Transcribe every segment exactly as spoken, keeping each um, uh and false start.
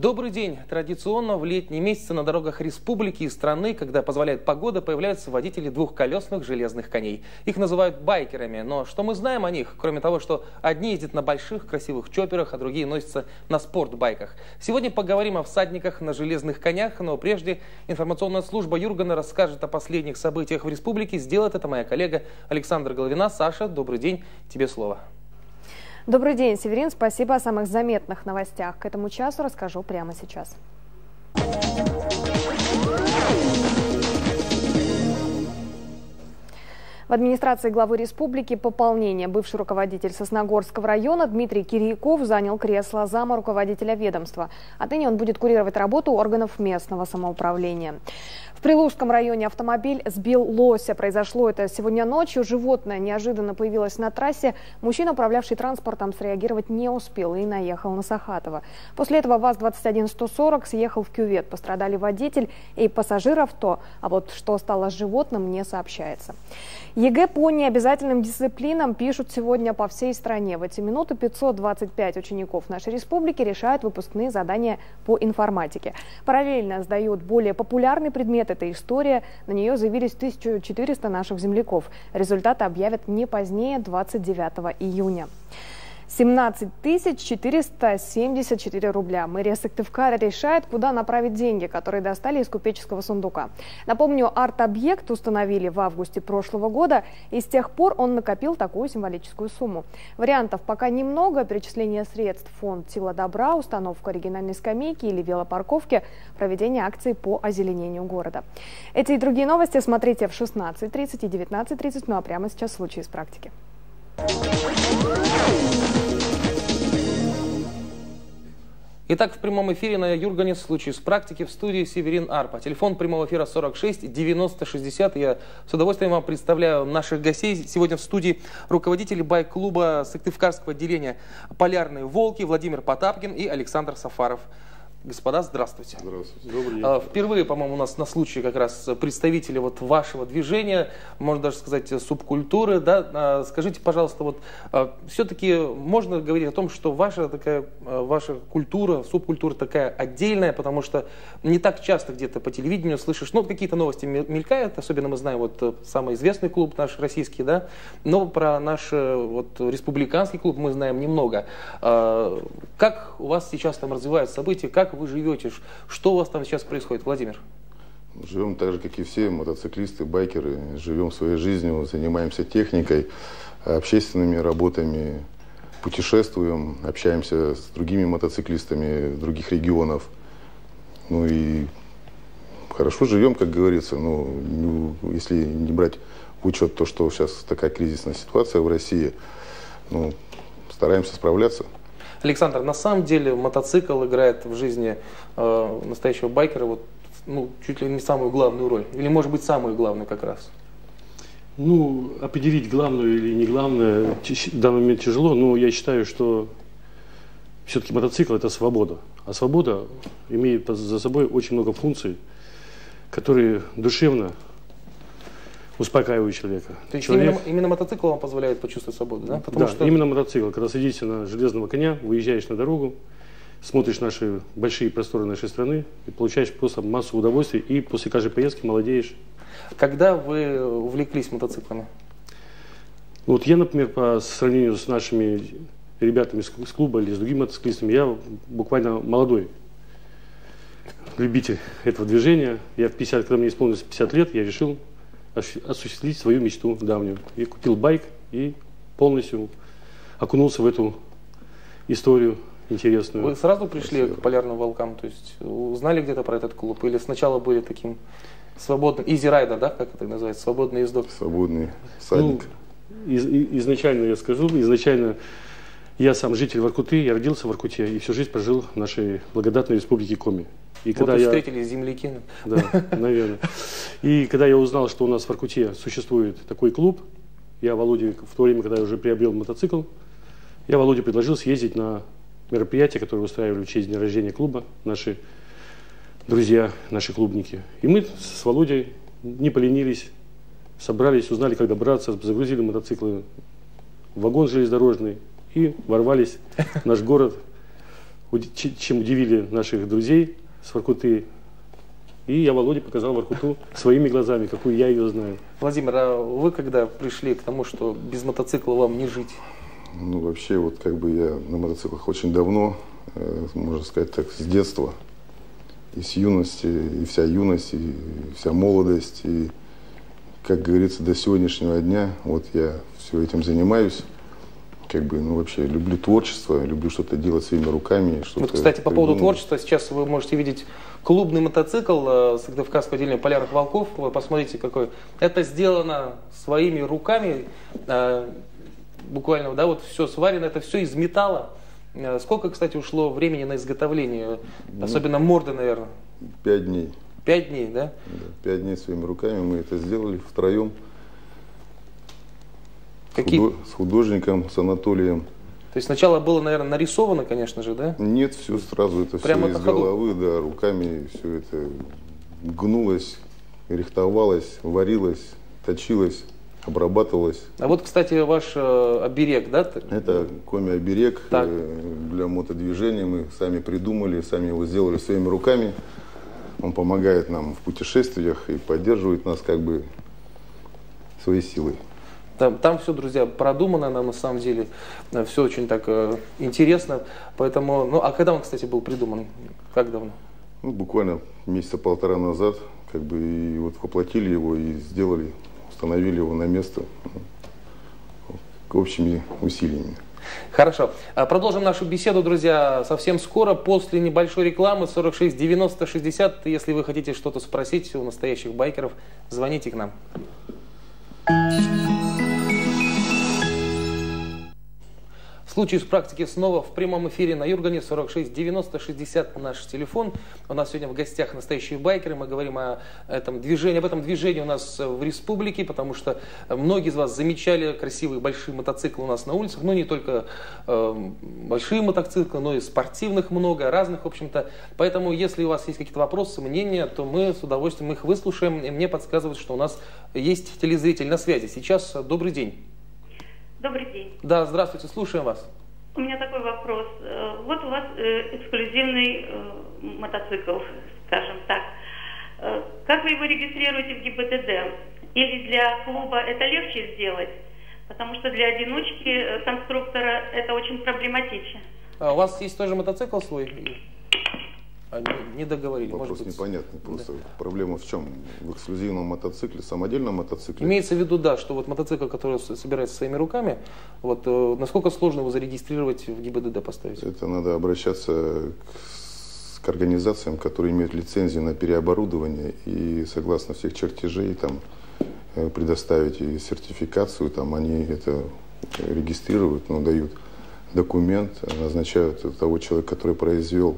Добрый день. Традиционно в летние месяцы на дорогах республики и страны, когда позволяет погода, появляются водители двухколесных железных коней. Их называют байкерами. Но что мы знаем о них, кроме того, что одни ездят на больших красивых чопперах, а другие носятся на спортбайках? Сегодня поговорим о всадниках на железных конях, но прежде информационная служба Юргана расскажет о последних событиях в республике. Сделает это моя коллега Александра Головина. Саша, добрый день. Тебе слово. Добрый день, Северин. Спасибо о самых заметных новостях. К этому часу расскажу прямо сейчас. В администрации главы республики пополнение. Бывший руководитель Сосногорского района Дмитрий Кирьяков занял кресло зама руководителя ведомства. Отныне он будет курировать работу органов местного самоуправления. В Прилужском районе автомобиль сбил лося. Произошло это сегодня ночью. Животное неожиданно появилось на трассе. Мужчина, управлявший транспортом, среагировать не успел и наехал на Сахатова. После этого ВАЗ двадцать один сто сорок съехал в кювет. Пострадали водитель и пассажир авто. А вот что стало с животным, не сообщается. ЕГЭ по необязательным дисциплинам пишут сегодня по всей стране. В эти минуты пятьсот двадцать пять учеников нашей республики решают выпускные задания по информатике. Параллельно сдают более популярный предмет – это история. На нее заявились тысяча четыреста наших земляков. Результаты объявят не позднее двадцать девятого июня. семнадцать тысяч четыреста семьдесят четыре рубля. Мэрия Сыктывкара решает, куда направить деньги, которые достали из купеческого сундука. Напомню, арт-объект установили в августе прошлого года, и с тех пор он накопил такую символическую сумму. Вариантов пока немного. Перечисление средств в фонд «Сила добра», установка оригинальной скамейки или велопарковки, проведение акций по озеленению города. Эти и другие новости смотрите в шестнадцать тридцать и девятнадцать тридцать. Ну а прямо сейчас случаи из практики. Итак, в прямом эфире на Юргане случай с практики в студии Северин Арпа. Телефон прямого эфира сорок шесть девяносто шестьдесят. Я с удовольствием вам представляю наших гостей. Сегодня в студии руководители байк-клуба Сыктывкарского отделения «Полярные волки» Владимир Потапкин и Александр Сафаров. Господа, здравствуйте. Здравствуйте. Добрый день. Впервые, по-моему, у нас на случае как раз представители вот вашего движения, можно даже сказать, субкультуры. Да? Скажите, пожалуйста, вот все-таки можно говорить о том, что ваша такая, ваша культура, субкультура такая отдельная, потому что не так часто где-то по телевидению слышишь, ну, какие-то новости мелькают, особенно мы знаем, вот самый известный клуб наш российский, да, но про наш вот республиканский клуб мы знаем немного. Как у вас сейчас там развиваются события, как вы живете? Что у вас там сейчас происходит, Владимир? Живем так же, как и все мотоциклисты, байкеры. Живем своей жизнью, занимаемся техникой, общественными работами, путешествуем, общаемся с другими мотоциклистами других регионов. Ну и хорошо живем, как говорится. Ну, если не брать в учет то, что сейчас такая кризисная ситуация в России, ну, стараемся справляться. Александр, на самом деле мотоцикл играет в жизни э, настоящего байкера вот, ну, чуть ли не самую главную роль. Или, может быть, самую главную как раз? Ну, определить главную или не главное в данный момент тяжело, но я считаю, что все-таки мотоцикл – это свобода. А свобода имеет за собой очень много функций, которые душевно успокаиваю человека. То есть Человек... именно, именно мотоцикл вам позволяет почувствовать свободу, да? Потому да, что... именно мотоцикл. Когда садишься на железного коня, выезжаешь на дорогу, смотришь наши большие просторы нашей страны и получаешь просто массу удовольствия, и после каждой поездки молодеешь. Когда вы увлеклись мотоциклами? Вот я, например, по сравнению с нашими ребятами с клуба или с другими мотоциклистами, я буквально молодой любитель этого движения. Я в пятьдесят, когда мне исполнилось пятьдесят лет, я решил осуществить свою мечту давнюю. Я купил байк и полностью окунулся в эту историю интересную. Вы сразу пришли Спасибо. к полярным волкам? То есть узнали где-то про этот клуб? Или сначала были таким свободным, easy rider, да, как это называется, свободный ездок? Свободный всадник. Ну, из, изначально я скажу, изначально я сам житель Воркуты, я родился в Воркуте и всю жизнь прожил в нашей благодатной республике Коми. И вот когда и я... встретились земляки. Да, наверное. И когда я узнал, что у нас в Воркуте существует такой клуб, я Володе, в то время, когда я уже приобрел мотоцикл, я Володе предложил съездить на мероприятие, которое устраивали в честь дня рождения клуба наши друзья, наши клубники. И мы с Володей не поленились, собрались, узнали, как добраться, загрузили мотоциклы в вагон железнодорожный и ворвались в наш город чем удивили наших друзей с Воркуты. И я Володе показал Воркуту своими глазами, какую я ее знаю. Владимир, а вы когда пришли к тому, что без мотоцикла вам не жить? Ну, вообще, вот как бы я на мотоциклах очень давно, э, можно сказать так, с детства. И с юности, и вся юность, и вся молодость. И, как говорится, до сегодняшнего дня вот я все этим занимаюсь. Как бы, ну, вообще, люблю творчество, люблю что-то делать своими руками. Вот, кстати, по поводу творчества, сейчас вы можете видеть клубный мотоцикл э, Сыктывкарского отделения Полярных Волков. Вы посмотрите, какой. Это сделано своими руками, э, буквально, да, вот все сварено, это все из металла. Э, сколько, кстати, ушло времени на изготовление, особенно морды, наверное? Пять дней. Пять дней, да? Да, пять дней своими руками мы это сделали втроем. Какие? Худо... С художником, с Анатолием. То есть сначала было, наверное, нарисовано, конечно же, да? Нет, все сразу, это Прямо все из головы, да, руками все это гнулось, рихтовалось, варилось, точилось, обрабатывалось. А вот, кстати, ваш э, оберег, да? Это коми-оберег э, для мотодвижения. Мы сами придумали, сами его сделали своими руками. Он помогает нам в путешествиях и поддерживает нас как бы своей силой. Там, там все, друзья, продумано, нам на самом деле все очень так э, интересно. Поэтому, ну, а когда он, кстати, был придуман? Как давно? Ну, буквально месяца полтора назад, как бы, и вот воплотили его и сделали, установили его на место общими усилиями. Хорошо. Продолжим нашу беседу, друзья, совсем скоро, после небольшой рекламы. Сорок шесть девяносто шестьдесят. Если вы хотите что-то спросить у настоящих байкеров, звоните к нам. Случай из практики снова в прямом эфире на Юргане. Сорок шесть девяносто шестьдесят наш телефон. У нас сегодня в гостях настоящие байкеры. Мы говорим о этом движении, об этом движении у нас в республике, потому что многие из вас замечали красивые большие мотоциклы у нас на улицах. Ну, не только э, большие мотоциклы, но и спортивных много, разных, в общем-то. Поэтому, если у вас есть какие-то вопросы, мнения, то мы с удовольствием их выслушаем. И мне подсказывают, что у нас есть телезритель на связи. Сейчас добрый день. Добрый день. Да, здравствуйте, слушаем вас. У меня такой вопрос. Вот у вас эксклюзивный мотоцикл, скажем так. Как вы его регистрируете в ГИБДД? Или для клуба это легче сделать? Потому что для одиночки конструктора это очень проблематично. А у вас есть тоже мотоцикл свой? А, не, не договорили. Вопрос может быть, непонятный. Просто да. Проблема в чем? В эксклюзивном мотоцикле, самодельном мотоцикле? Имеется в виду, да, что вот мотоцикл, который собирается своими руками, вот э, насколько сложно его зарегистрировать в ГИБДД поставить? Это надо обращаться к, к организациям, которые имеют лицензию на переоборудование и согласно всех чертежей там предоставить и сертификацию, там они это регистрируют, но дают документ, назначают того человека, который произвел,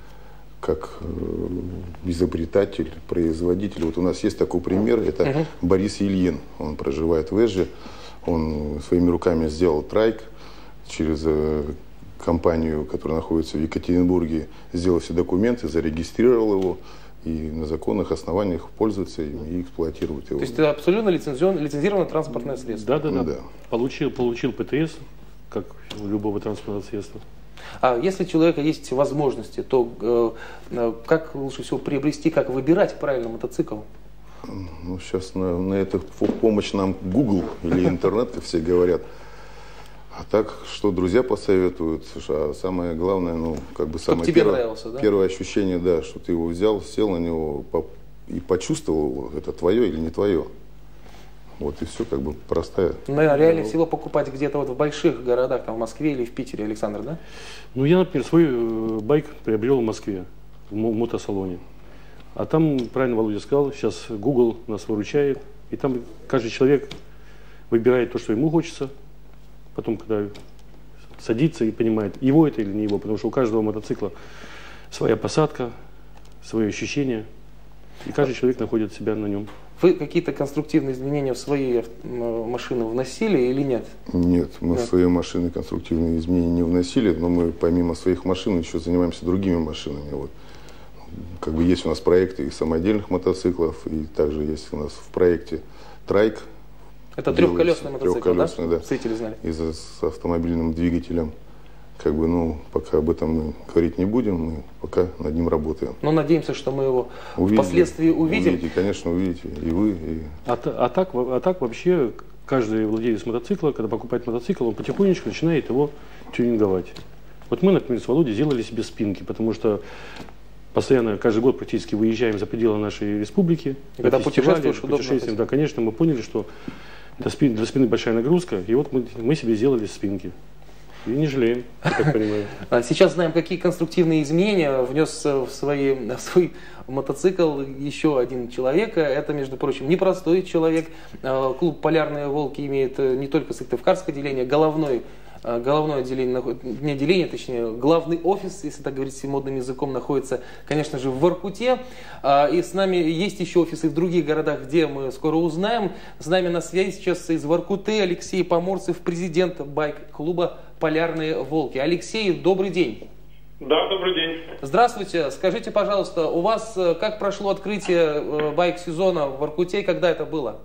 как изобретатель, производитель. Вот у нас есть такой пример, это uh-huh. Борис Ильин, он проживает в Эже, он своими руками сделал трайк, через компанию, которая находится в Екатеринбурге, сделал все документы, зарегистрировал его и на законных основаниях пользуется им и эксплуатирует его. То есть это абсолютно лицензированное транспортное средство? Да, да, да. да. Получил, получил ПТС, как у любого транспортного средства. А если у человека есть возможности, то э, как лучше всего приобрести, как выбирать правильно мотоцикл? Ну, сейчас на, на это в помощь нам Google или интернет, как все говорят. А так, что друзья посоветуют, а самое главное, ну, как бы самое тебе первое, нравился, да? первое ощущение, да, что ты его взял, сел на него и почувствовал, это твое или не твое. Вот и все, как бы простая. Наверное, реально всего покупать где-то вот в больших городах, там в Москве или в Питере, Александр, да? Ну, я, например, свой байк приобрел в Москве, в мотосалоне. А там, правильно Володя сказал, сейчас Google нас выручает, и там каждый человек выбирает то, что ему хочется, потом, когда садится и понимает, его это или не его, потому что у каждого мотоцикла своя посадка, свои ощущения, и каждый человек находит себя на нем. Вы какие-то конструктивные изменения в свои машины вносили или нет? Нет, мы да. в свои машины конструктивные изменения не вносили, но мы помимо своих машин еще занимаемся другими машинами. Вот. Как бы есть у нас проекты и самодельных мотоциклов, и также есть у нас в проекте трайк. Это трехколесный мотоцикл, трехколесный, да? да? Зрители знали. И с автомобильным двигателем. как бы, ну, пока об этом мы говорить не будем, мы пока над ним работаем. Но надеемся, что мы его увидите, впоследствии увидим. Увидите, конечно, увидите, и вы, и... А, а, так, а так вообще каждый владелец мотоцикла, когда покупает мотоцикл, он потихонечку начинает его тюнинговать. Вот мы, например, с Володей сделали себе спинки, потому что постоянно, каждый год практически выезжаем за пределы нашей республики. И когда путешествуешь, путешествуем, да, конечно, мы поняли, что для спины, для спины большая нагрузка, и вот мы, мы себе сделали спинки. И не жалеем, я так понимаю. Сейчас знаем, какие конструктивные изменения внес в, свои, в свой мотоцикл еще один человек. Это, между прочим, непростой человек. Клуб «Полярные волки» имеет не только сыктывкарское отделение, головной Головное отделение, не отделение, точнее, главный офис, если так говорить модным языком, находится, конечно же, в Воркуте. И с нами есть еще офисы в других городах, где мы скоро узнаем. С нами на связи сейчас из Воркуты Алексей Поморцев, президент байк-клуба «Полярные волки». Алексей, добрый день. Да, добрый день. Здравствуйте. Скажите, пожалуйста, у вас как прошло открытие байк-сезона в Воркуте, когда это было?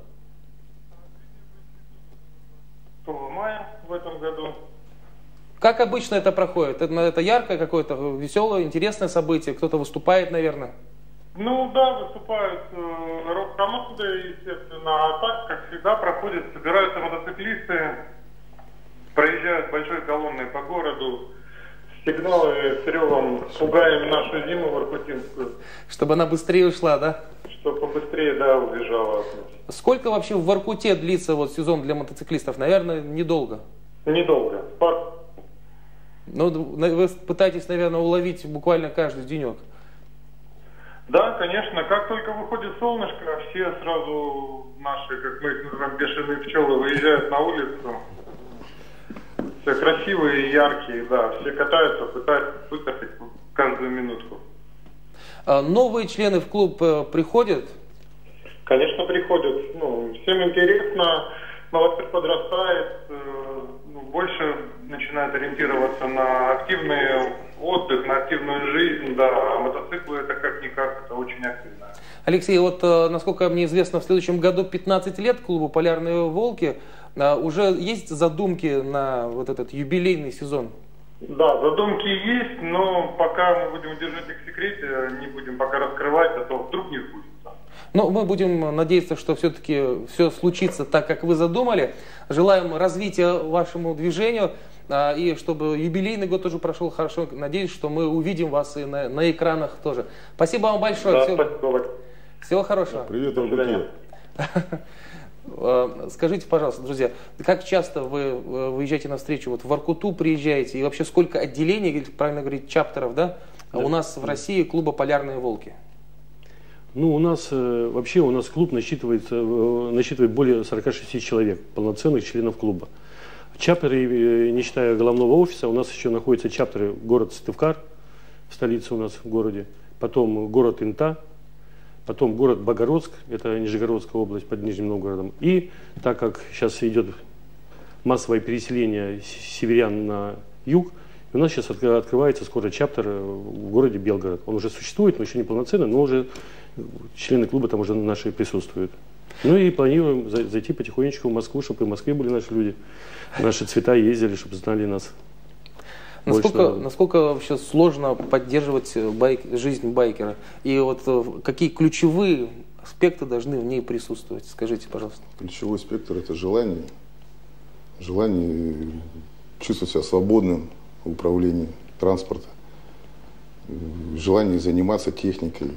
шестого мая в этом году. Как обычно это проходит? Это, это яркое какое-то, веселое, интересное событие? Кто-то выступает, наверное? Ну да, выступают э, рок-команды, естественно. А так, как всегда, проходит, собираются мотоциклисты, проезжают большой колонной по городу, сигналы с ревом пугаем нашу зиму воркутинскую. Чтобы она быстрее ушла, да? Чтобы побыстрее, да, убежала от нас. Сколько вообще в Воркуте длится вот сезон для мотоциклистов? Наверное, недолго. Недолго. Пар... Ну, вы пытаетесь, наверное, уловить буквально каждый денек. Да, конечно. Как только выходит солнышко, все сразу наши, как мы их называем, бешеные пчелы, выезжают на улицу. Все красивые и яркие, да. Все катаются, пытаются выкатать каждую минутку. А новые члены в клуб приходят? Конечно, приходят. Ну, всем интересно. Молодежь подрастает, больше начинает ориентироваться на активный отдых, на активную жизнь, да, а мотоциклы это как-никак, это очень активно. Алексей, вот насколько мне известно, в следующем году пятнадцать лет клубу «Полярные волки». Уже есть задумки на вот этот юбилейный сезон? Да, задумки есть, но пока мы будем держать их в секрете, не будем пока раскрывать, а то вдруг не сбудется. Но мы будем надеяться, что все-таки все случится так, как вы задумали. Желаем развития вашему движению, и чтобы юбилейный год тоже прошел хорошо. Надеюсь, что мы увидим вас и на, на экранах тоже. Спасибо вам большое. Да, Всего, спасибо. Всего хорошего. Привет, Воркуте. Скажите, пожалуйста, друзья, как часто вы выезжаете на встречу, вот в Воркуту приезжаете, и вообще сколько отделений, правильно говорить, чаптеров, да, да. у нас в России клуба «Полярные волки»? Ну, у нас вообще у нас клуб насчитывает, насчитывает более сорока шести человек, полноценных членов клуба. Чаптеры, не считая головного офиса, у нас еще находятся чаптеры город Сыктывкар, столица у нас в городе, потом город Инта, потом город Богородск, это Нижегородская область под Нижним Новгородом. И так как сейчас идет массовое переселение северян на юг, у нас сейчас открывается скоро чаптер в городе Белгород. Он уже существует, но еще не полноценно, но уже члены клуба там уже наши присутствуют. Ну и планируем зайти потихонечку в Москву, чтобы и в Москве были наши люди. Наши цвета ездили, чтобы знали нас. Насколько, насколько вообще сложно поддерживать байк, жизнь байкера? И вот какие ключевые аспекты должны в ней присутствовать? Скажите, пожалуйста. Ключевой спектр – это желание. Желание чувствовать себя свободным в управлении транспорта. Желание заниматься техникой.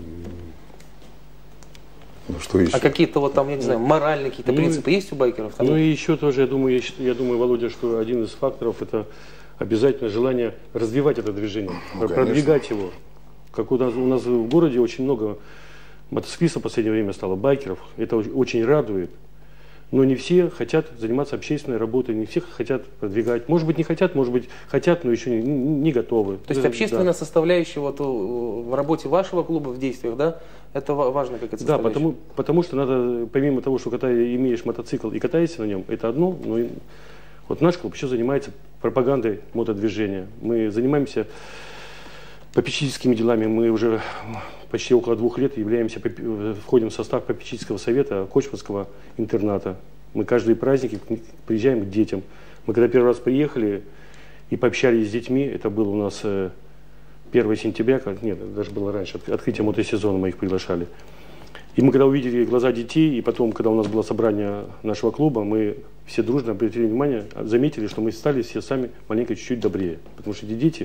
Ну, что еще? А какие-то вот там, я не знаю, моральные какие-то ну, принципы есть у байкеров? Там? Ну и еще тоже, я думаю, я, я думаю, Володя, что один из факторов – это обязательно желание развивать это движение, ну, продвигать его. Как у нас, у нас в городе очень много мотоциклистов в последнее время стало, байкеров. Это очень радует. Но не все хотят заниматься общественной работой, не все хотят продвигать. Может быть, не хотят, может быть, хотят, но еще не, не готовы. То есть общественная да. составляющая вот в работе вашего клуба, в действиях, да, это важно, как это. Да, потому, потому что надо, помимо того, что когда имеешь мотоцикл и катаешься на нем, это одно, но и, вот наш клуб еще занимается пропагандой мотодвижения. Мы занимаемся попечительскими делами, мы уже почти около двух лет являемся, входим в состав попечительского совета Кочманского интерната. Мы каждые праздники приезжаем к детям. Мы когда первый раз приехали, и пообщались с детьми. Это было у нас первое сентября, как, нет, даже было раньше, открытие мотосезона, мы их приглашали. И мы когда увидели глаза детей, и потом, когда у нас было собрание нашего клуба, мы все дружно обратили внимание, заметили, что мы стали все сами маленько чуть-чуть добрее. Потому что эти дети,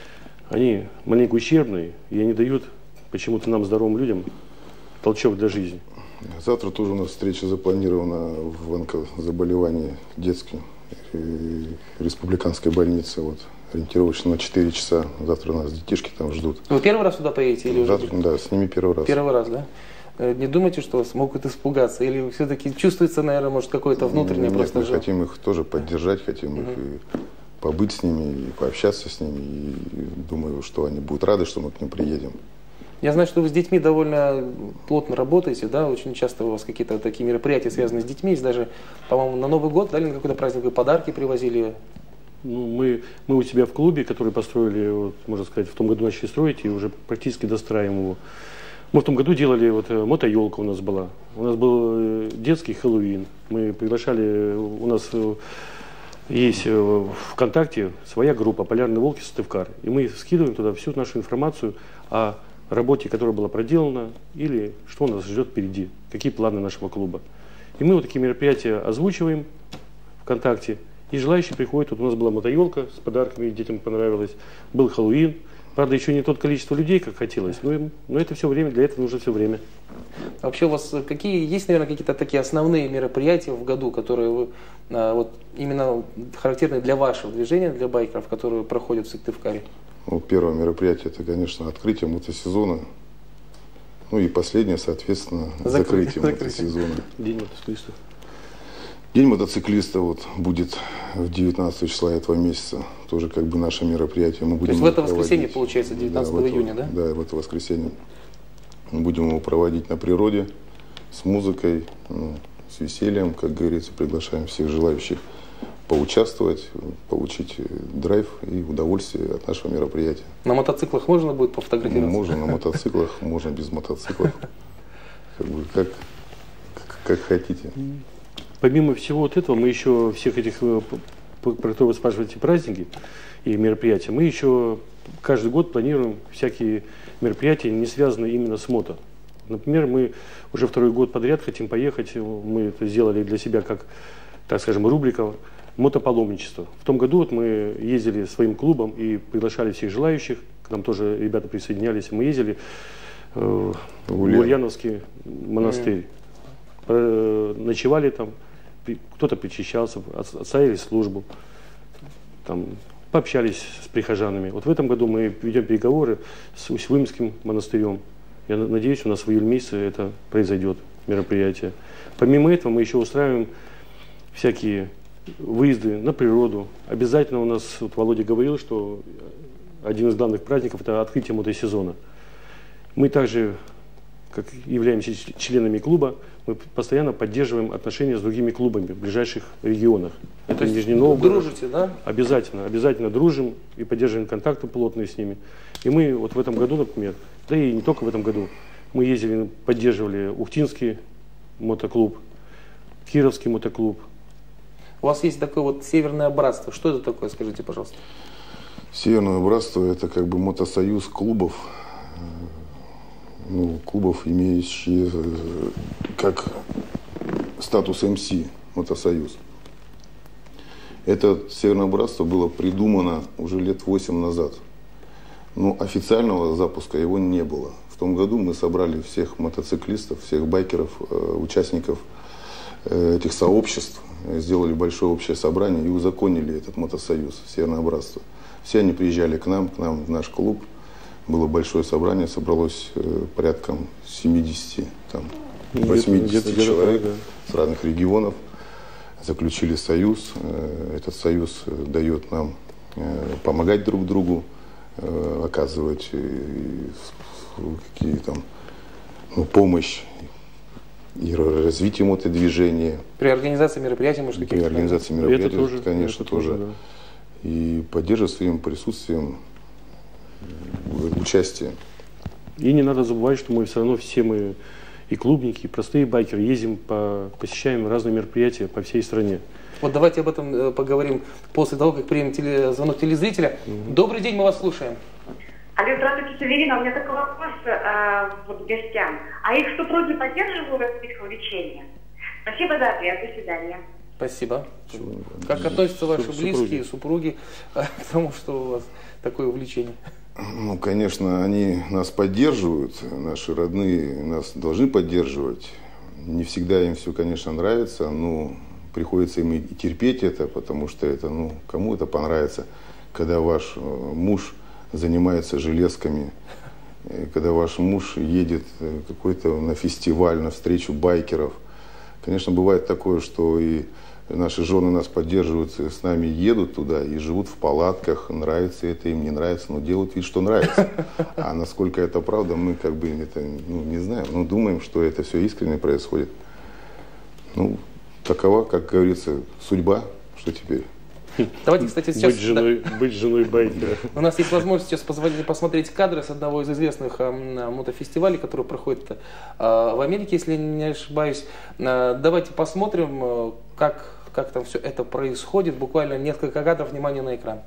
они маленько ущербные, и они дают почему-то нам, здоровым людям, толчок для жизни. Завтра тоже у нас встреча запланирована в онкозаболевании детской республиканской больницы. Вот, ориентировочно на четыре часа. Завтра нас детишки там ждут. Вы первый раз сюда поедете? Или Завтра, уже... Да, с ними первый раз. Первый раз, да? Не думайте, что вас могут испугаться? Или все-таки чувствуется, наверное, может, какое-то внутреннее Нет, просто... мы жал? хотим их тоже поддержать, хотим их и побыть с ними, и пообщаться с ними. И думаю, что они будут рады, что мы к ним приедем. Я знаю, что вы с детьми довольно плотно работаете, да? Очень часто у вас какие-то такие мероприятия связаны с детьми. Есть даже, по-моему, на Новый год, да, или на какой-то праздник вы подарки привозили? Ну, мы, мы у себя в клубе, который построили, вот, можно сказать, в том году начали строить и уже практически достраиваем его. Мы в том году делали, вот мотоелка у нас была, у нас был детский Хэллоуин, мы приглашали, у нас есть в ВКонтакте своя группа «Полярные волки Сыктывкар», и мы скидываем туда всю нашу информацию о работе, которая была проделана, или что нас ждет впереди, какие планы нашего клуба. И мы вот такие мероприятия озвучиваем ВКонтакте, и желающие приходят, вот у нас была мотоелка с подарками, детям понравилось, был Хэллоуин. Правда, еще не тот количество людей, как хотелось, но, но это все время, для этого нужно все время. Вообще у вас какие, есть, наверное, какие-то такие основные мероприятия в году, которые вы, а, вот, именно характерны для вашего движения, для байкеров, которые проходят в Сыктывкаре? Ну, первое мероприятие, это, конечно, открытие мотосезона. Ну и последнее, соответственно, Закры... закрытие, закрытие мотосезона. День мотоциклиста. День мотоциклиста вот будет в девятнадцатого числа этого месяца. Тоже как бы наше мероприятие. Мы будем То есть в это проводить. воскресенье, получается, девятнадцатого да, июня, да? Да, в это воскресенье. Мы будем его проводить на природе, с музыкой, ну, с весельем, как говорится. Приглашаем всех желающих поучаствовать, получить драйв и удовольствие от нашего мероприятия. На мотоциклах можно будет пофотографироваться? Можно на мотоциклах, можно без мотоциклов. Как бы как, как хотите. Помимо всего вот этого, мы еще всех этих, про которые вы спрашиваете, праздники и мероприятия, мы еще каждый год планируем всякие мероприятия, не связанные именно с мото. Например, мы уже второй год подряд хотим поехать, мы это сделали для себя как, так скажем, рубрика мотопаломничество. В том году вот мы ездили своим клубом и приглашали всех желающих, к нам тоже ребята присоединялись, мы ездили э, в Ульяновский монастырь, mm. ночевали там. Кто-то причащался, отставили службу, там, пообщались с прихожанами. Вот в этом году мы ведем переговоры с Усть-Вымским монастырем. Я надеюсь, у нас в июле месяце это произойдет, мероприятие. Помимо этого мы еще устраиваем всякие выезды на природу. Обязательно у нас, вот Володя говорил, что один из главных праздников – это открытие мотосезона. Мы также, как являемся членами клуба, мы постоянно поддерживаем отношения с другими клубами в ближайших регионах. Это Нижний Новгород. Дружите, да? Обязательно, обязательно дружим и поддерживаем контакты плотные с ними. И мы вот в этом году, например, да и не только в этом году, мы ездили, поддерживали Ухтинский мотоклуб, Кировский мотоклуб. У вас есть такое вот Северное братство. Что это такое, скажите, пожалуйста? Северное братство – это как бы мотосоюз клубов. Ну, клубов, имеющие как статус эм си, мотосоюз. Это Северное братство было придумано уже лет восемь назад. Но официального запуска его не было. В том году мы собрали всех мотоциклистов, всех байкеров, участников этих сообществ, сделали большое общее собрание и узаконили этот мотосоюз, Северное братство. Все они приезжали к нам, к нам в наш клуб. Было большое собрание, собралось э, порядком семидесяти, там, восьмидесяти человек да. с разных регионов. Заключили союз. Э, этот союз э, дает нам э, помогать друг другу, э, оказывать э, какие там, ну, помощь и развитие мотодвижения. При организации мероприятий, может, какие-то? При организации мероприятий, это тоже, конечно, это тоже. тоже да. И поддерживать своим присутствием участие. И не надо забывать, что мы все равно все мы и клубники, и простые байкеры ездим, по, посещаем разные мероприятия по всей стране. Вот давайте об этом поговорим после того, как примем теле... звонок телезрителя. Mm-hmm. Добрый день, мы вас слушаем. Алло, здравствуйте, Северина. У меня такой вопрос э, вот гостям. А их супруги поддерживают их увлечения? Спасибо за ответ. До свидания. Спасибо. Как относятся ваши близкие, супруги к тому, что у вас такое увлечение? Ну, конечно, они нас поддерживают, наши родные нас должны поддерживать. Не всегда им все, конечно, нравится, но приходится им и терпеть это, потому что это, ну, кому это понравится, когда ваш муж занимается железками, когда ваш муж едет какой-то на фестиваль, на встречу байкеров. Конечно, бывает такое, что и наши жены нас поддерживают, с нами едут туда и живут в палатках, нравится это им, не нравится, но делают вид, что нравится. А насколько это правда, мы как бы это, ну, не знаем, но думаем, что это все искренне происходит. Ну, такова, как говорится, судьба, что теперь. Давайте, кстати, сейчас... Быть женой, да. быть женой байкера. У нас есть возможность сейчас позволить, посмотреть кадры с одного из известных э, мотофестивалей, который проходит э, в Америке, если не ошибаюсь. Э, давайте посмотрим, э, как, как там все это происходит. Буквально несколько кадров, внимание на экран.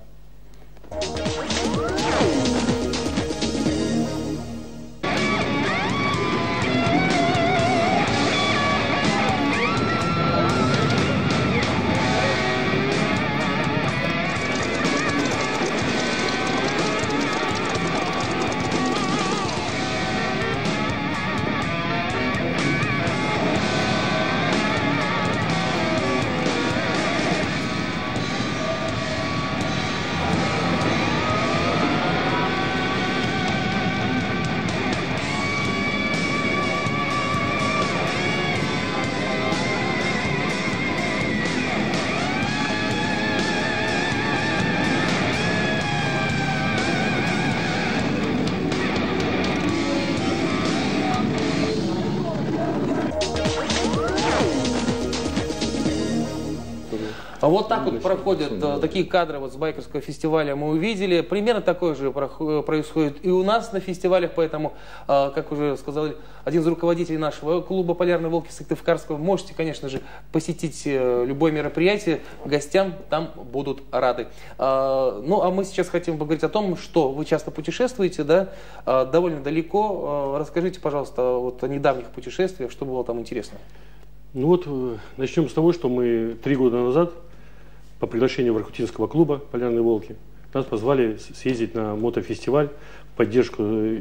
Вот так вот проходят э, такие кадры вот с байкерского фестиваля мы увидели. Примерно такое же происходит и у нас на фестивалях, поэтому, э, как уже сказал один из руководителей нашего клуба «Полярный волк» из Сыктывкарского, можете, конечно же, посетить э, любое мероприятие, гостям там будут рады. Э, ну, а мы сейчас хотим поговорить о том, что вы часто путешествуете, да, э, довольно далеко. Э, расскажите, пожалуйста, вот о недавних путешествиях, что было там интересно. Ну вот, начнем с того, что мы три года назад по приглашению Воркутинского клуба «Полярные волки» нас позвали съездить на мотофестиваль в поддержку,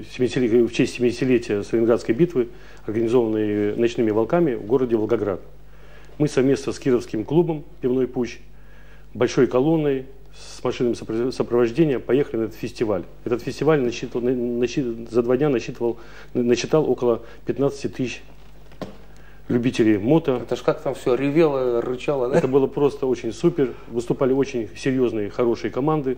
в честь семидесятилетия Сталинградской битвы, организованной «Ночными волками» в городе Волгоград. Мы совместно с Кировским клубом «Пивной путь», большой колонной, с машинами сопровождения поехали на этот фестиваль. Этот фестиваль насчитывал, насчитывал, за два дня насчитывал, насчитал около пятнадцати тысяч любителей мото. Это ж как там все ревело, рычало, да? Это было просто очень супер. Выступали очень серьезные, хорошие команды.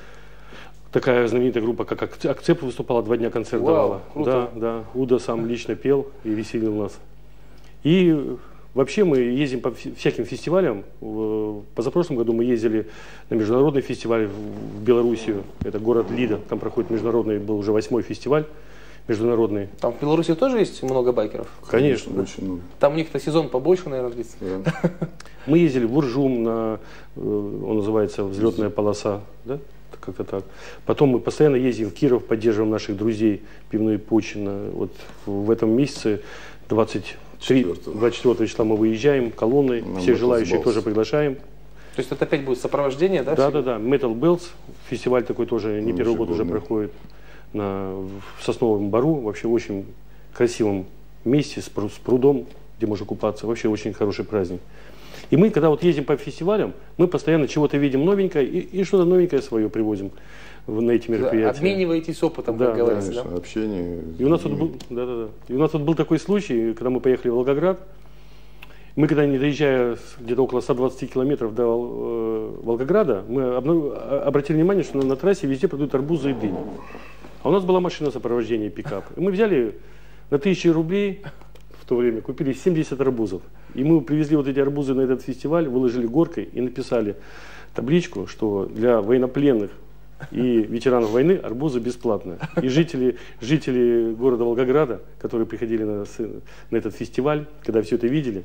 Такая знаменитая группа, как Акцеп, выступала, два дня концерт Вау, давала. круто. Да, да. Уда сам лично пел и веселил нас. И вообще мы ездим по всяким фестивалям. В позапрошлом году мы ездили на международный фестиваль в Белоруссию. Это город Лида. Там проходит международный, был уже восьмой фестиваль международный. Там в Беларуси тоже есть много байкеров? Конечно. Конечно, очень много. Там у них-то сезон побольше, наверное, длится. Да. Мы ездили в Уржум, на, он называется «Взлетная полоса», да? Как-то так. Потом мы постоянно ездим в Киров, поддерживаем наших друзей «Пивной путь». Вот в этом месяце двадцать четвёртого числа мы выезжаем колонной, На всех Metal желающих Bells. тоже приглашаем. То есть это опять будет сопровождение, да? Да, да, да. Metal Bells, фестиваль такой тоже не первый год уже проходит на, в Сосновом Бору, вообще в очень красивом месте с прудом, где можно купаться, вообще очень хороший праздник. И мы, когда вот ездим по фестивалям, мы постоянно чего-то видим новенькое и, и что-то новенькое свое привозим в, на эти мероприятия. Обмениваетесь опытом, да, как говорится, Конечно, да? общение. И у нас вот был, да, да, да. И у нас вот был такой случай, когда мы поехали в Волгоград. Мы, когда не доезжая где-то около ста двадцати километров до э, Волгограда, мы обнов... обратили внимание, что на, на трассе везде продают арбузы и дыни. А у нас была машина сопровождения, пикап. И мы взяли на тысячу рублей в то время, купили семьдесят арбузов. И мы привезли вот эти арбузы на этот фестиваль, выложили горкой и написали табличку, что для военнопленных и ветеранов войны арбузы бесплатно. И жители, жители города Волгограда, которые приходили на, на этот фестиваль, когда все это видели,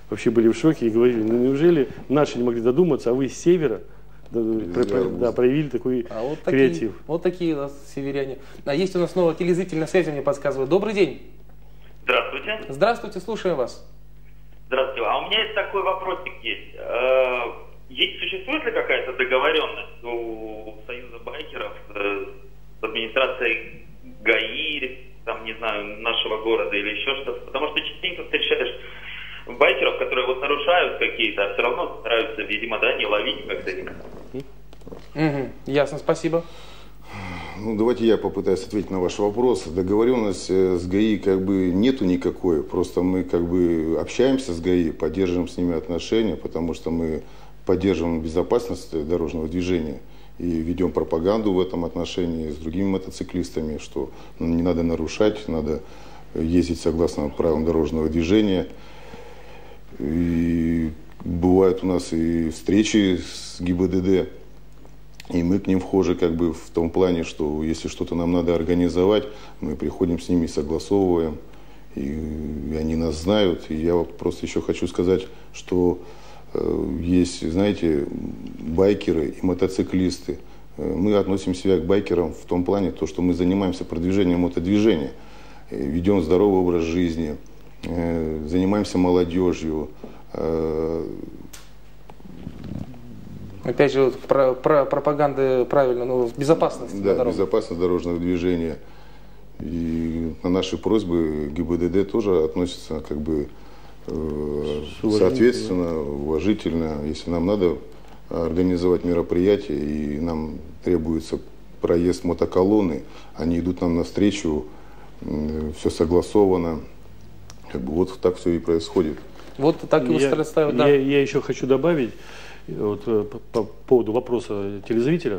вообще были в шоке и говорили, ну неужели наши не могли додуматься, а вы с севера да, да, проявили такой а вот креатив. Такие, вот такие у нас северяне. А есть у нас снова телезритель на связи, мне подсказывает. Добрый день. Здравствуйте. Здравствуйте, слушаем вас. Здравствуйте. А у меня есть такой вопросик есть. Есть, существует ли какая-то договоренность у Союза байкеров с администрацией ГАИ, там, не знаю, нашего города или еще что-то? Потому что частенько встречаешь байкеров, которые вот нарушают какие-то, а все равно стараются, видимо, да, не ловить как-то их. Угу. Ясно, спасибо. Ну, давайте я попытаюсь ответить на ваш вопрос. Договоренность с ГАИ как бы нету никакой, просто мы как бы общаемся с ГАИ, поддерживаем с ними отношения, потому что мы поддерживаем безопасность дорожного движения и ведем пропаганду в этом отношении с другими мотоциклистами, что ну, не надо нарушать, надо ездить согласно правилам дорожного движения. И бывают у нас и встречи с ГИБДД, и мы к ним вхожи как бы в том плане, что если что-то нам надо организовать, мы приходим с ними, согласовываем, и, и они нас знают. И я вот просто еще хочу сказать, что э, есть, знаете, байкеры и мотоциклисты. Мы относим себя к байкерам в том плане, то, что мы занимаемся продвижением мотодвижения, ведем здоровый образ жизни, э, занимаемся молодежью. Э, Опять же, вот, про, про пропаганды правильно, ну, безопасность. Да, безопасность дорожного движения. И на наши просьбы ГИБДД тоже относится как бы э, соответственно, уважительно. Если нам надо организовать мероприятие и нам требуется проезд мотоколонны, они идут нам навстречу, э, все согласовано. Как бы вот так все и происходит. Вот так и я, устраивают, да. я, я еще хочу добавить вот, по, по поводу вопроса телезрителя.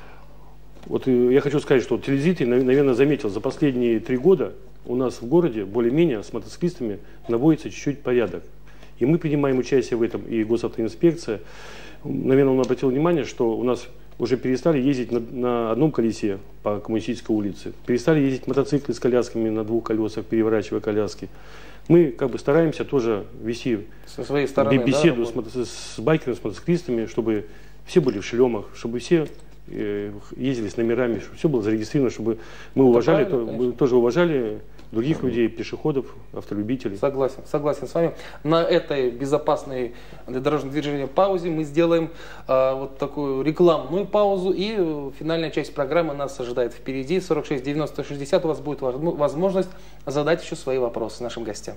Вот я хочу сказать, что телезритель, наверное, заметил, за последние три года у нас в городе более-менее с мотоциклистами наводится чуть-чуть порядок. И мы принимаем участие в этом, и госавтоинспекция. Наверное, он обратил внимание, что у нас уже перестали ездить на, на одном колесе по Коммунистической улице. Перестали ездить мотоциклы с колясками на двух колесах, переворачивая коляски. Мы как бы стараемся тоже вести со своей стороны, беседу да, с, с байкерами, с мотоциклистами, чтобы все были в шлемах, чтобы все э, ездили с номерами, чтобы все было зарегистрировано, чтобы мы уважали, то, мы тоже уважали других людей, пешеходов, автолюбителей. Согласен, согласен с вами. На этой безопасной для дорожного движения паузе мы сделаем э, вот такую рекламную паузу, и финальная часть программы нас ожидает впереди. сорок шесть девяносто шестьдесят, у вас будет возможность задать еще свои вопросы нашим гостям.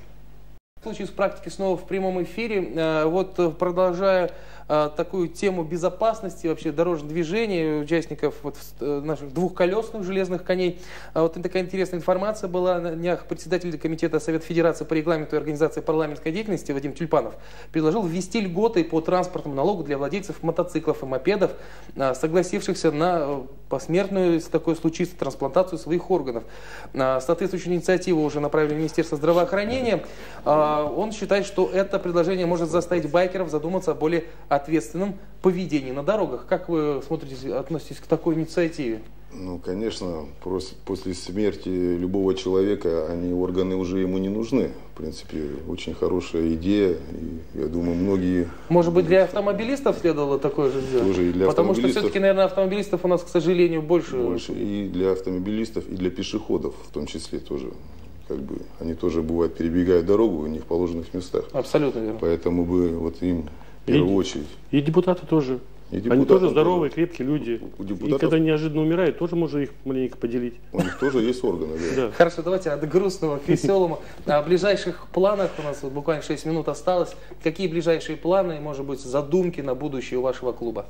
В случае с практики снова в прямом эфире. Э, вот продолжая э, такую тему безопасности, вообще дорожного движения участников вот, э, наших двухколесных железных коней. А вот такая интересная информация была на днях. Председатель комитета Совета Федерации по регламенту и организации парламентской деятельности Вадим Тюльпанов предложил ввести льготы по транспортному налогу для владельцев мотоциклов и мопедов, э, согласившихся на посмертную, если такое случится, трансплантацию своих органов. Э, соответствующую инициативу уже направили в Министерство здравоохранения. Э, Он считает, что это предложение может заставить байкеров задуматься о более ответственном поведении на дорогах. Как вы смотрите, относитесь к такой инициативе? Ну, конечно, после смерти любого человека они, органы уже ему не нужны. В принципе, очень хорошая идея. И, я думаю, многие... Может быть, для автомобилистов следовало такое же сделать? Тоже и для Потому что все-таки, наверное, автомобилистов у нас, к сожалению, больше... Больше и для автомобилистов, и для пешеходов в том числе тоже. Как бы, они тоже, бывает, перебегают дорогу не в положенных местах. Абсолютно верно. Поэтому бы вот им в первую и, очередь. И депутаты тоже. И депутаты они тоже здоровые, тоже. крепкие люди. У депутатов... И когда неожиданно умирают, тоже можно их маленько поделить. У них тоже есть органы. Да. Да. Хорошо, давайте от грустного к веселому. О ближайших планах, у нас буквально шесть минут осталось. Какие ближайшие планы, может быть, задумки на будущее у вашего клуба?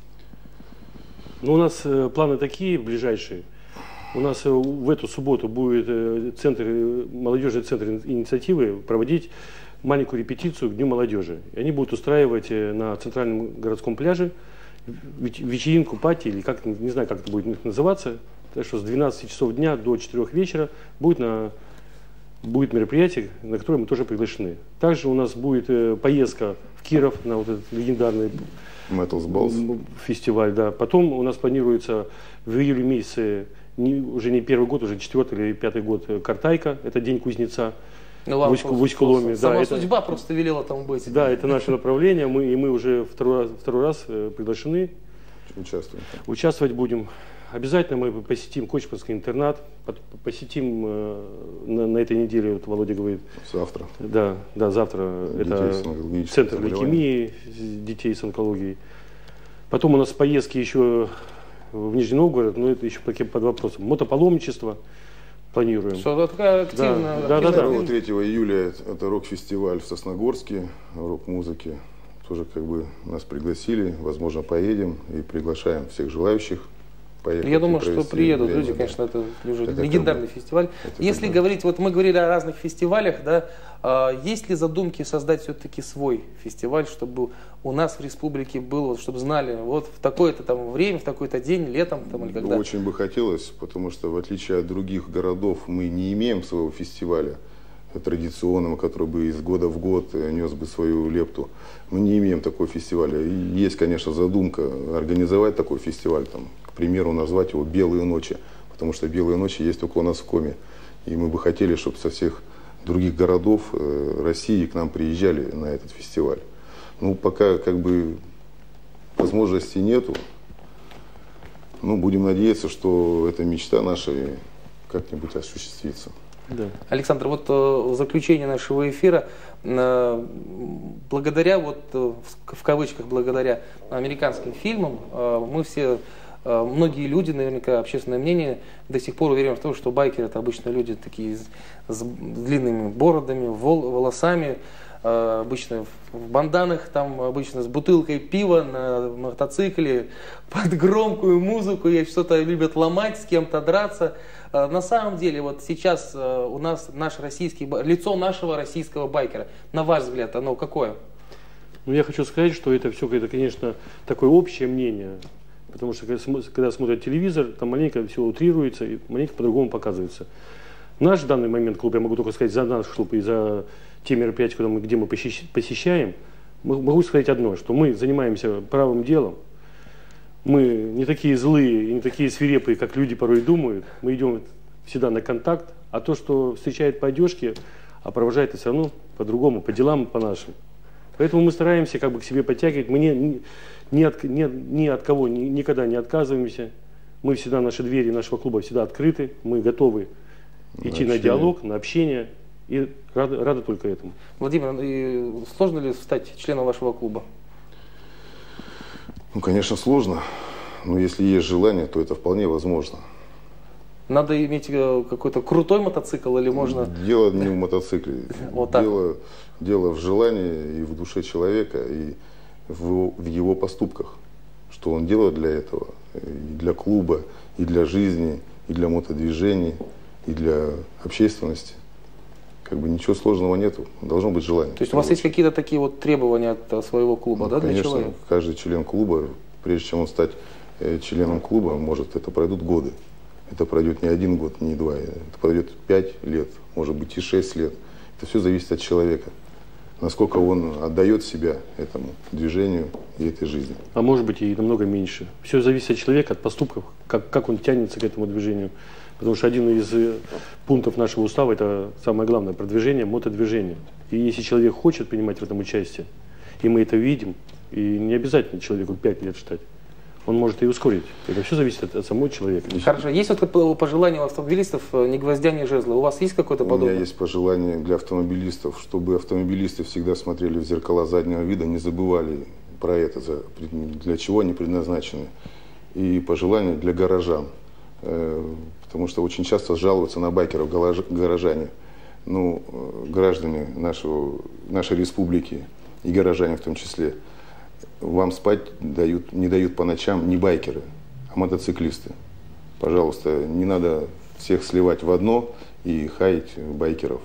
Ну, у нас э, планы такие ближайшие. У нас в эту субботу будет центр, молодежный центр инициативы проводить маленькую репетицию к Дню молодежи. И они будут устраивать на центральном городском пляже вечеринку, пати, или как, не знаю, как это будет называться. Так что с двенадцати часов дня до четырёх вечера будет, на, будет мероприятие, на которое мы тоже приглашены. Также у нас будет поездка в Киров на вот этот легендарный Metals Balls фестиваль. Да. Потом у нас планируется в июле месяце, Не, уже не первый год, уже четвертый или пятый год Картайка, это День кузнеца. Ну, вам, в Усть- в Усть-Коломе. Сама Да, судьба это, просто велела там быть. Да, это наше направление, мы, и мы уже второй раз, второй раз э, приглашены. Участвуем. Участвовать будем. Обязательно мы посетим Кочманский интернат, посетим э, на, на этой неделе, вот Володя говорит. Завтра. Да, да, завтра Детей это центр лейкемии детей с онкологией. Потом у нас поездки еще в Нижний Новгород, но это еще под вопросом. Мотопаломничество планируем. Что такая активная, да, да, да, да. третьего июля это рок-фестиваль в Сосногорске, рок-музыки. Тоже как бы нас пригласили, возможно, поедем и приглашаем всех желающих поехать. Я думаю, что приедут люди, да. Конечно, это уже это легендарный как бы, фестиваль. Если говорить, вот мы говорили о разных фестивалях, да, э, есть ли задумки создать все-таки свой фестиваль, чтобы у нас в республике было, чтобы знали, вот в такое-то там время, в такой-то день, летом там или когда? Очень бы хотелось, потому что в отличие от других городов мы не имеем своего фестиваля традиционного, который бы из года в год нес бы свою лепту. Мы не имеем такого фестиваля. И есть, конечно, задумка организовать такой фестиваль, там, к примеру, назвать его «Белые ночи», потому что «Белые ночи» есть только у нас в Коме. И мы бы хотели, чтобы со всех других городов э, России к нам приезжали на этот фестиваль. Ну, пока как бы возможностей нету. Ну, будем надеяться, что эта мечта наша как-нибудь осуществится. Да. Александр, вот в заключение нашего эфира, благодаря, вот в кавычках, благодаря американским фильмам, мы все, многие люди, наверняка общественное мнение, до сих пор уверены в том, что байкеры — это обычно люди такие с длинными бородами, волосами, обычно в банданах, там обычно с бутылкой пива на мотоцикле, под громкую музыку, и что-то любят ломать, с кем-то драться. На самом деле, вот сейчас у нас наш российский, лицо нашего российского байкера, на ваш взгляд, оно какое? Ну, я хочу сказать, что это все, это, конечно, такое общее мнение, потому что когда смотрят телевизор, там маленько все утрируется и маленько по-другому показывается. Наш в данный момент клуб, я могу только сказать за наш клуб и за те мероприятия, куда мы, где мы посещаем, могу сказать одно, что мы занимаемся правым делом. Мы не такие злые и не такие свирепые, как люди порой думают. Мы идем всегда на контакт, а то, что встречает по одежке, а провожает это все равно по-другому, по делам, по нашим. Поэтому мы стараемся как бы к себе подтягивать. Мы ни, ни, от, ни, ни от кого ни, никогда не отказываемся. Мы всегда, наши двери нашего клуба всегда открыты. Мы готовы на идти общение. На диалог, на общение. И рады, рады только этому. Владимир, и сложно ли стать членом вашего клуба? Ну, конечно, сложно, но если есть желание, то это вполне возможно. Надо иметь какой-то крутой мотоцикл или можно... Дело не в мотоцикле. Вот так. Дело, дело в желании и в душе человека, и в, в его поступках. Что он делает для этого, и для клуба, и для жизни, и для мотодвижений, и для общественности. Как бы ничего сложного нету, должно быть желание. То есть у вас есть какие-то такие вот требования от своего клуба, ну, да, конечно, для человека? Каждый член клуба, прежде чем он стать э, членом клуба, может, это пройдут годы. Это пройдет не один год, не два, это пройдет пять лет, может быть и шесть лет. Это все зависит от человека, насколько он отдает себя этому движению и этой жизни. А может быть и намного меньше. Все зависит от человека, от поступков, как, как он тянется к этому движению. Потому что один из пунктов нашего устава — это самое главное — продвижение мотодвижения. И если человек хочет принимать в этом участие, и мы это видим, и не обязательно человеку пять лет ждать, он может и ускорить. Это все зависит от, от самого человека. Хорошо. Есть вот пожелание у автомобилистов ни гвоздя, ни жезла? У вас есть какое-то подобное? У меня есть пожелание для автомобилистов, чтобы автомобилисты всегда смотрели в зеркала заднего вида, не забывали про это, для чего они предназначены. И пожелание для горожан. Потому что очень часто жалуются на байкеров горожане. Ну, граждане нашего, нашей республики и горожане в том числе, вам спать дают, не дают по ночам не байкеры, а мотоциклисты. Пожалуйста, не надо всех сливать в одно и хаять байкеров.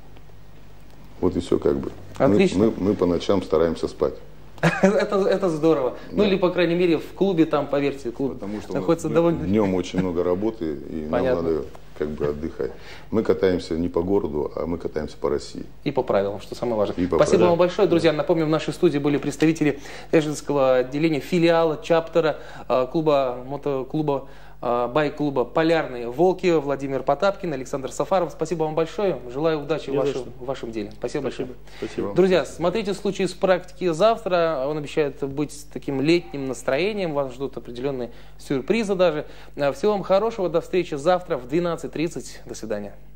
Вот и все как бы. Отлично. Мы, мы, мы по ночам стараемся спать. Это, это здорово. Да. Ну или, по крайней мере, в клубе там, поверьте, клуб Потому что находится довольно... Днем очень много работы, и Понятно. Нам надо как бы отдыхать. Мы катаемся не по городу, а мы катаемся по России. И по правилам, что самое важное. Спасибо правилам. Вам большое, друзья. Напомню, в нашей студии были представители Эжинского отделения, филиала, чаптера, клуба, мотоклуба байк-клуба «Полярные волки» Владимир Потапкин, Александр Сафаров. Спасибо вам большое. Желаю удачи в вашем, в вашем деле. Спасибо, Спасибо. большое. Спасибо. Друзья, смотрите случай из практики завтра. Он обещает быть таким летним настроением. Вас ждут определенные сюрпризы даже. Всего вам хорошего. До встречи завтра в двенадцать тридцать. До свидания.